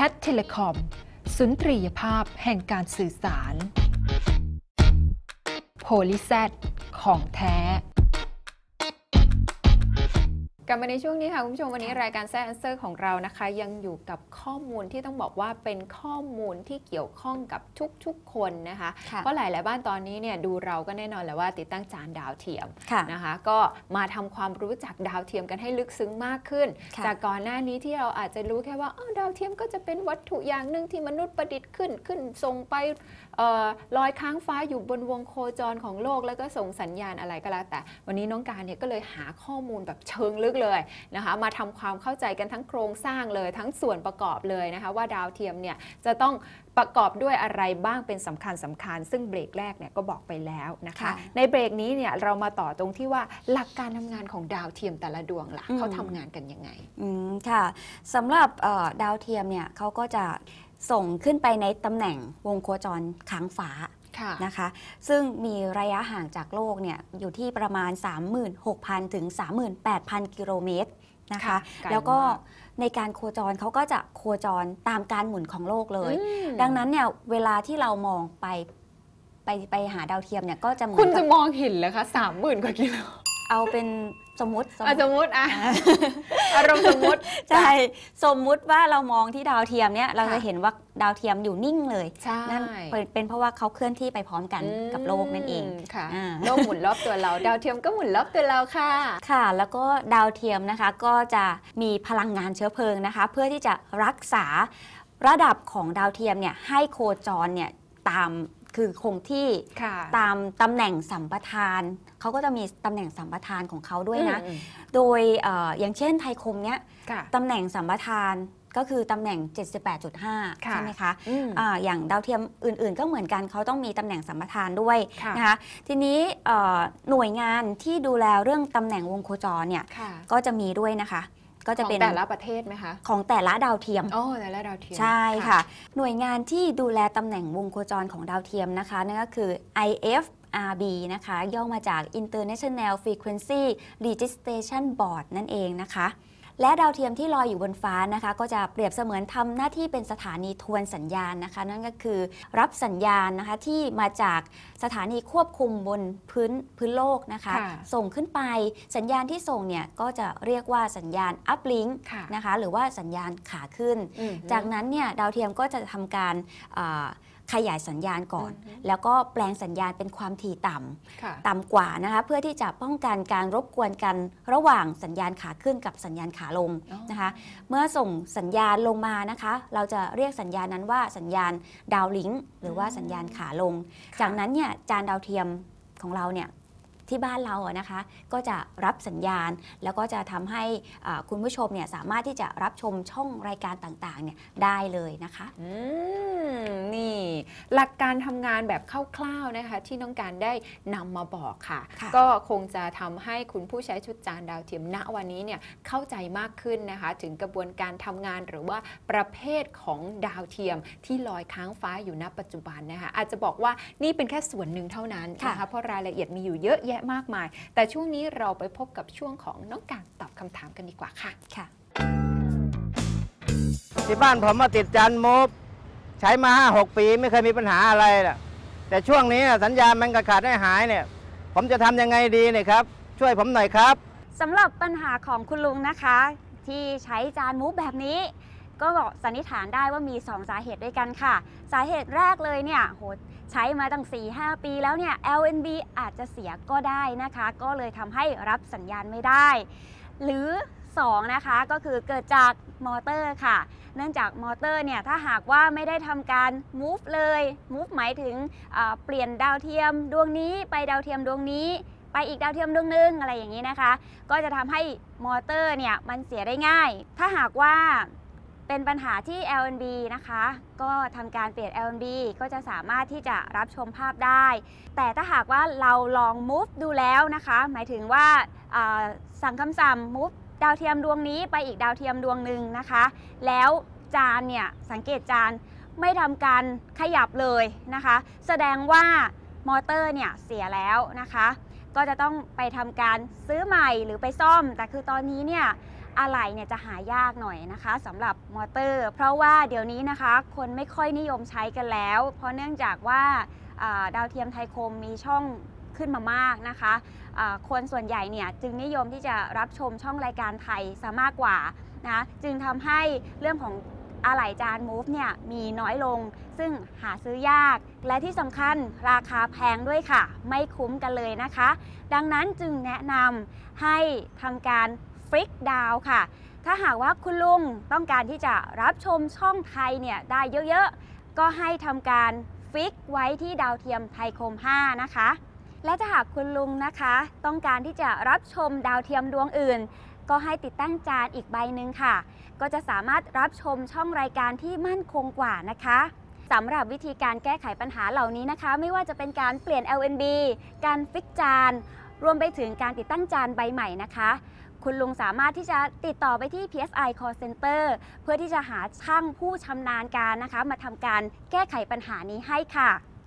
ทเทเลคอมสุนทรียภาพแห่งการสื่อสารโพลิแซดของแท้กลับมาในช่วงนี้ค่ะคุณผู้ชมวันนี้รายการแซ่แอนเซอร์ของเรานะคะยังอยู่กับข้อมูลที่ต้องบอกว่าเป็นข้อมูลที่เกี่ยวข้องกับทุกๆคนนะคะเพราะหลายๆบ้านตอนนี้เนี่ยดูเราก็แน่นอนแหละว่าติดตั้งจานดาวเทียมนะคะก็มาทำความรู้จักดาวเทียมกันให้ลึกซึ้งมากขึ้นจากก่อนหน้านี้ที่เราอาจจะรู้แค่ว่าดาวเทียมก็จะเป็นวัตถุอย่างหนึ่งที่มนุษย์ประดิษฐ์ขึ้นส่งไปลอยค้างฟ้าอยู่บนวงโคจรของโลกแล้วก็ส่งสัญญาณอะไรก็แล้วแต่วันนี้น้องการเนี่ยก็เลยหาข้อมูลแบบเชิงลึกเลยนะคะมาทำความเข้าใจกันทั้งโครงสร้างเลยทั้งส่วนประกอบเลยนะคะว่าดาวเทียมเนี่ยจะต้องประกอบด้วยอะไรบ้างเป็นสำคัญซึ่งเบรกแรกเนี่ยก็บอกไปแล้วนะคะในเบรกนี้เนี่ยเรามาต่อตรงที่ว่าหลักการทำงานของดาวเทียมแต่ละดวงล่ะเขาทำงานกันยังไงค่ะสำหรับดาวเทียมเนี่ยเขาก็จะส่งขึ้นไปในตำแหน่งวงโคจรค้างฟ้านะคะซึ่งมีระยะห่างจากโลกเนี่ยอยู่ที่ประมาณ 36,000 ถึง 38,000 กิโลเมตรนะคะแล้วก็ในการโคจรเขาก็จะโคจรตามการหมุนของโลกเลยดังนั้นเนี่ยเวลาที่เรามองไปหาดาวเทียมเนี่ยก็จะคุณจะมองเห็นเลยคะ30,000 กว่ากิโลเอาเป็นสมมติอารมณ์สมมติใช่สมมุติว่าเรามองที่ดาวเทียมเนี่ยเราจะเห็นว่าดาวเทียมอยู่นิ่งเลยนั่นเป็นเพราะว่าเขาเคลื่อนที่ไปพร้อมกันกับโลกนั่นเองค่ะโลกหมุนรอบตัวเราดาวเทียมก็หมุนรอบตัวเราค่ะค่ะแล้วก็ดาวเทียมนะคะก็จะมีพลังงานเชื้อเพลิงนะคะเพื่อที่จะรักษาระดับของดาวเทียมเนี่ยให้โคจรเนี่ยตามคือคงที่ตามตำแหน่งสัมปทานเขาก็จะมีตำแหน่งสัมปทานของเขาด้วยนะโดยอย่างเช่นไทยคมเนี้ยตำแหน่งสัมปทานก็คือตำแหน่ง 78.5 ใช่ไหมคะอย่างดาวเทียมอื่นๆก็เหมือนกันเขาต้องมีตำแหน่งสัมปทานด้วยนะคะทีนี้หน่วยงานที่ดูแลเรื่องตำแหน่งวงโคจรเนี่ยก็จะมีด้วยนะคะก็จะเป็นแต่ละประเทศไหมคะของแต่ละดาวเทียมแต่ละดาวเทียมใช่ค่ะหน่วยงานที่ดูแลตำแหน่งวงโคจรของดาวเทียมนะคะนั่นก็คือ IFRB นะคะย่อมาจาก International Frequency Registration Board นั่นเองนะคะและดาวเทียมที่ลอยอยู่บนฟ้านะคะก็จะเปรียบเสมือนทำหน้าที่เป็นสถานีทวนสัญญาณนะคะนั่นก็คือรับสัญญาณนะคะที่มาจากสถานีควบคุมบนพื้นโลกนะคะส่งขึ้นไปสัญญาณที่ส่งเนี่ยก็จะเรียกว่าสัญญาณ uplink นะคะหรือว่าสัญญาณขาขึ้นจากนั้นเนี่ยดาวเทียมก็จะทำการขยายสัญญาณก่อนแล้วก็แปลงสัญญาณเป็นความถี่ต่ำกว่านะคะเพื่อที่จะป้องกันการรบกวนกันระหว่างสัญญาณขาขึ้นกับสัญญาณขาลงนะคะเมื่อส่งสัญญาณลงมานะคะเราจะเรียกสัญญาณนั้นว่าสัญญาณดาวลิงก์หรือว่าสัญญาณขาลงจากนั้นเนี่ยจานดาวเทียมของเราเนี่ยที่บ้านเราอะนะคะก็จะรับสัญญาณแล้วก็จะทำให้คุณผู้ชมเนี่ยสามารถที่จะรับชมช่องรายการต่างๆเนี่ยได้เลยนะคะนี่หลักการทำงานแบบคร่าวๆนะคะที่น้องการได้นำมาบอกค่ะก็คงจะทำให้คุณผู้ใช้ชุดจานดาวเทียมณวันนี้เนี่ยเข้าใจมากขึ้นนะคะถึงกระบวนการทำงานหรือว่าประเภทของดาวเทียมที่ลอยค้างฟ้าอยู่ณปัจจุบันนะคะอาจจะบอกว่านี่เป็นแค่ส่วนหนึ่งเท่านั้นนะคะเพราะรายละเอียดมีอยู่เยอะแยะมากมายแต่ช่วงนี้เราไปพบกับช่วงของน้องการตอบคำถามกันดีกว่าค่ะที่บ้านผมมาติดจานมูฟใช้มา 5-6 ปีไม่เคยมีปัญหาอะไรล่ะแต่ช่วงนี้สัญญาณมันขาดหายเนี่ยผมจะทำยังไงดีเนี่ยครับช่วยผมหน่อยครับสำหรับปัญหาของคุณลุงนะคะที่ใช้จานมูฟแบบนี้ก็สันนิษฐานได้ว่ามี2สาเหตุด้วยกันค่ะสาเหตุแรกเลยเนี่ยใช้มาตั้ง 4-5 ปีแล้วเนี่ย LNB อาจจะเสียก็ได้นะคะก็เลยทำให้รับสัญญาณไม่ได้หรือ2นะคะก็คือเกิดจากมอเตอร์ค่ะเนื่องจากมอเตอร์เนี่ยถ้าหากว่าไม่ได้ทำการ move เลย move หมายถึงเปลี่ยนดาวเทียมดวงนี้ไปดาวเทียมดวงนี้ไปอีกดาวเทียมดวงนึงอะไรอย่างนี้นะคะก็จะทำให้มอเตอร์เนี่ยมันเสียได้ง่ายถ้าหากว่าเป็นปัญหาที่ LNB นะคะก็ทำการเปลี่ยน LNB ก็จะสามารถที่จะรับชมภาพได้แต่ถ้าหากว่าเราลอง move ดูแล้วนะคะหมายถึงว่าสั่งคำสั่ง move ดาวเทียมดวงนี้ไปอีกดาวเทียมดวงหนึ่งนะคะแล้วจานเนี่ยสังเกตจานไม่ทำการขยับเลยนะคะแสดงว่ามอเตอร์เนี่ยเสียแล้วนะคะก็จะต้องไปทำการซื้อใหม่หรือไปซ่อมแต่คือตอนนี้เนี่ยอะไหล่เนี่ยจะหายากหน่อยนะคะสำหรับมอเตอร์เพราะว่าเดี๋ยวนี้นะคะคนไม่ค่อยนิยมใช้กันแล้วเพราะเนื่องจากว่าดาวเทียมไทยคมมีช่องขึ้นมามากนะคะคนส่วนใหญ่เนี่ยจึงนิยมที่จะรับชมช่องรายการไทยซะมากกว่านะจึงทำให้เรื่องของอะไหล่จาน Move เนี่ยมีน้อยลงซึ่งหาซื้อยากและที่สำคัญราคาแพงด้วยค่ะไม่คุ้มกันเลยนะคะดังนั้นจึงแนะนำให้ทำการฟิกดาวค่ะถ้าหากว่าคุณลุงต้องการที่จะรับชมช่องไทยเนี่ยได้เยอะๆก็ให้ทำการฟิกไว้ที่ดาวเทียมไทยคม 5 นะคะและถ้าหากคุณลุงนะคะต้องการที่จะรับชมดาวเทียมดวงอื่นก็ให้ติดตั้งจานอีกใบหนึ่งค่ะก็จะสามารถรับชมช่องรายการที่มั่นคงกว่านะคะสำหรับวิธีการแก้ไขปัญหาเหล่านี้นะคะไม่ว่าจะเป็นการเปลี่ยน LNB การฟิกจานรวมไปถึงการติดตั้งจานใบใหม่นะคะคุณลุงสามารถที่จะติดต่อไปที่ PSI Call Center เพื่อที่จะหาช่างผู้ชำนาญการนะคะมาทำการแก้ไขปัญหานี้ให้ค่ะ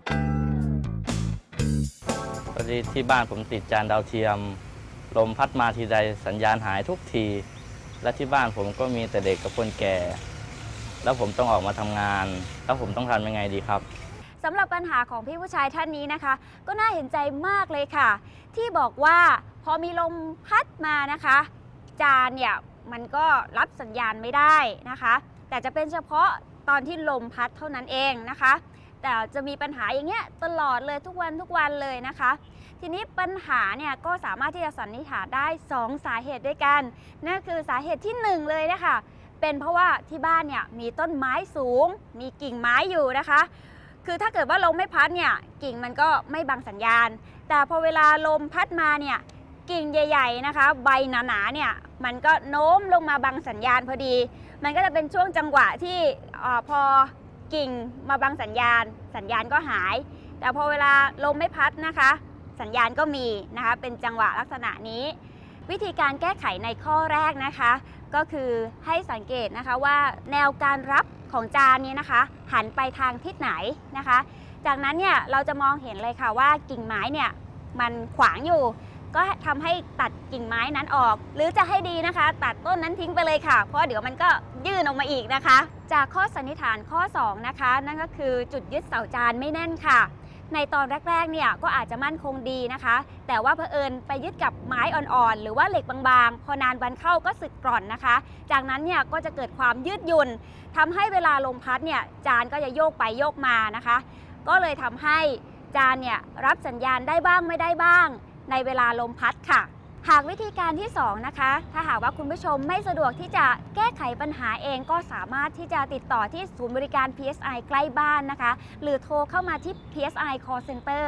พอดีที่บ้านผมติดจานดาวเทียมลมพัดมาทีใดสัญญาณหายทุกทีและที่บ้านผมก็มีแต่เด็กกับคนแก่แล้วผมต้องออกมาทำงานแล้วผมต้องทำยังไงดีครับสำหรับปัญหาของพี่ผู้ชายท่านนี้นะคะก็น่าเห็นใจมากเลยค่ะที่บอกว่าพอมีลมพัดมานะคะจานเนี่ยมันก็รับสัญญาณไม่ได้นะคะแต่จะเป็นเฉพาะตอนที่ลมพัดเท่านั้นเองนะคะแต่จะมีปัญหาอย่างเงี้ยตลอดเลยทุกวันเลยนะคะทีนี้ปัญหาเนี่ยก็สามารถที่จะสันนิษฐานได้2สาเหตุด้วยกันนั่นคือสาเหตุที่1เลยนะคะเป็นเพราะว่าที่บ้านเนี่ยมีต้นไม้สูงมีกิ่งไม้อยู่นะคะคือถ้าเกิดว่าลมไม่พัดเนี่ยกิ่งมันก็ไม่บังสัญญาณแต่พอเวลาลมพัดมาเนี่ยกิ่งใหญ่ๆนะคะใบหนาๆเนี่ยมันก็โน้มลงมาบังสัญญาณพอดีมันก็จะเป็นช่วงจังหวะที่พอกิ่งมาบังสัญญาณก็หายแต่พอเวลาลมไม่พัดนะคะสัญญาณก็มีนะคะเป็นจังหวะลักษณะนี้วิธีการแก้ไขในข้อแรกนะคะก็คือให้สังเกตนะคะว่าแนวการรับของจานนี้นะคะหันไปทางทิศไหนนะคะจากนั้นเนี่ยเราจะมองเห็นเลยค่ะว่ากิ่งไม้เนี่ยมันขวางอยู่ก็ทำให้ตัดกิ่งไม้นั้นออกหรือจะให้ดีนะคะตัดต้นนั้นทิ้งไปเลยค่ะเพราะเดี๋ยวมันก็ยื่นออกมาอีกนะคะจากข้อสันนิษฐานข้อ2นะคะนั่นก็คือจุดยึดเสาจานไม่แน่นค่ะในตอนแรกๆเนี่ยก็อาจจะมั่นคงดีนะคะแต่ว่าเผอิญไปยึดกับไม้อ่อนๆหรือว่าเหล็กบางๆพอนานวันเข้าก็สึกกร่อนนะคะจากนั้นเนี่ยก็จะเกิดความยืดหยุ่นทำให้เวลาลมพัดเนี่ยจานก็จะโยกไปโยกมานะคะก็เลยทำให้จานเนี่ยรับสัญญาณได้บ้างไม่ได้บ้างในเวลาลมพัดค่ะหากวิธีการที่2นะคะถ้าหากว่าคุณผู้ชมไม่สะดวกที่จะแก้ไขปัญหาเองก็สามารถที่จะติดต่อที่ศูนย์บริการ PSI ใกล้บ้านนะคะหรือโทรเข้ามาที่ PSI Call Center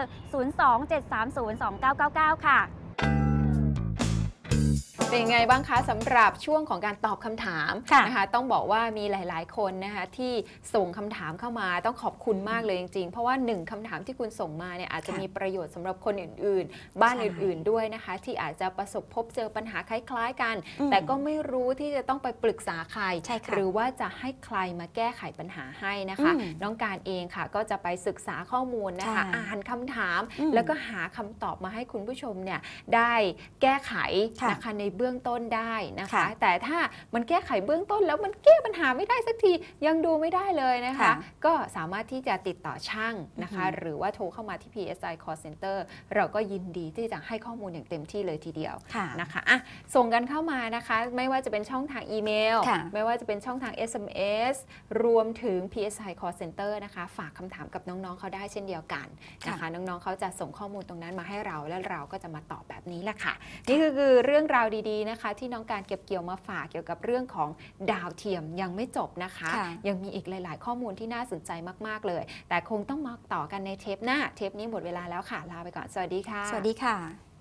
027302999 ค่ะเป็นไงบ้างคะสำหรับช่วงของการตอบคำถามนะคะต้องบอกว่ามีหลายๆคนนะคะที่ส่งคำถามเข้ามาต้องขอบคุณมากเลยจริงๆเพราะว่า1คำถามที่คุณส่งมาเนี่ยอาจจะมีประโยชน์สำหรับคนอื่นๆบ้านอื่นๆด้วยนะคะที่อาจจะประสบพบเจอปัญหาคล้ายๆกันแต่ก็ไม่รู้ที่จะต้องไปปรึกษาใครหรือว่าจะให้ใครมาแก้ไขปัญหาให้นะคะน้องการเองค่ะก็จะไปศึกษาข้อมูลนะคะอ่านคำถามแล้วก็หาคำตอบมาให้คุณผู้ชมเนี่ยได้แก้ไขนะคะในเบื้องต้นได้นะคะแต่ถ้ามันแก้ไขเบื้องต้นแล้วมันแก้ปัญหาไม่ได้สักทียังดูไม่ได้เลยนะคะก็สามารถที่จะติดต่อช่างนะคะหรือว่าโทรเข้ามาที่ PSI Call Center เราก็ยินดีที่จะให้ข้อมูลอย่างเต็มที่เลยทีเดียวนะคะอ่ะส่งกันเข้ามานะคะไม่ว่าจะเป็นช่องทางอีเมลไม่ว่าจะเป็นช่องทาง SMS รวมถึง PSI Call Center นะคะฝากคำถามกับน้องๆเขาได้เช่นเดียวกันนะคะน้องๆเขาจะส่งข้อมูลตรงนั้นมาให้เราและเราก็จะมาตอบแบบนี้แหละค่ะนี่คือเรื่องราวดีๆนะคะที่น้องการเก็บเกี่ยวมาฝากเกี่ยวกับเรื่องของดาวเทียมยังไม่จบนะคะยังมีอีกหลายๆข้อมูลที่น่าสนใจมากๆเลยแต่คงต้องมาต่อกันในเทปหน้าเทปนี้หมดเวลาแล้วค่ะลาไปก่อนสวัสดีค่ะสวัสดีค่ะ